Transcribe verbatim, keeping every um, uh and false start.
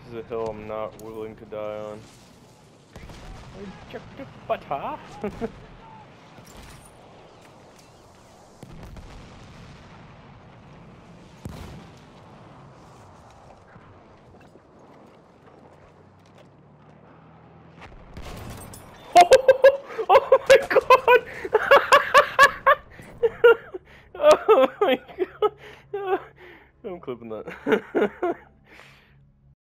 is a hill I'm not willing to die on. Butter. Oh my god! Oh my god! I'm clipping that.